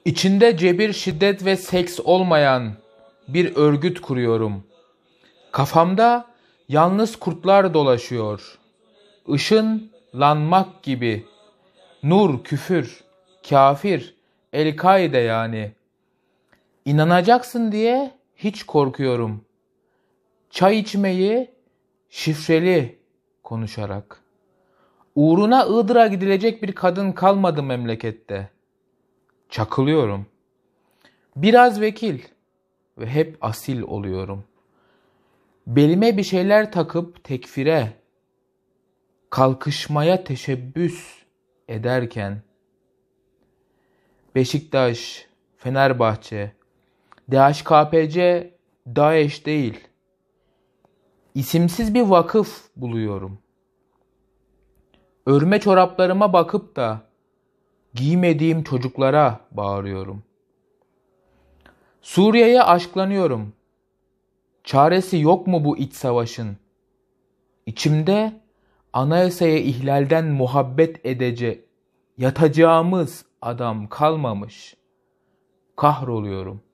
İçinde cebir, şiddet ve seks olmayan bir örgüt kuruyorum. Kafamda yalnız kurtlar dolaşıyor. Işınlanmak gibi. Nur, küfür, kafir, El-Kaide yani. İnanacaksın diye hiç korkuyorum. Çay içmeyi şifreli konuşarak. Uğruna Iğdır'a gidilecek bir kadın kalmadı memlekette. Çakılıyorum. Biraz vekil ve hep asil oluyorum. Belime bir şeyler takıp tekfire, kalkışmaya teşebbüs ederken Beşiktaş, Fenerbahçe, DHKPC, DAEŞ değil, isimsiz bir vakıf buluyorum. Örme çoraplarıma bakıp da giymediğim çocuklara bağırıyorum. Suriye'ye aşklanıyorum. Çaresi yok mu bu iç savaşın? İçimde anayasaya ihlalden muhabbet yatacağımız adam kalmamış. Kahroluyorum.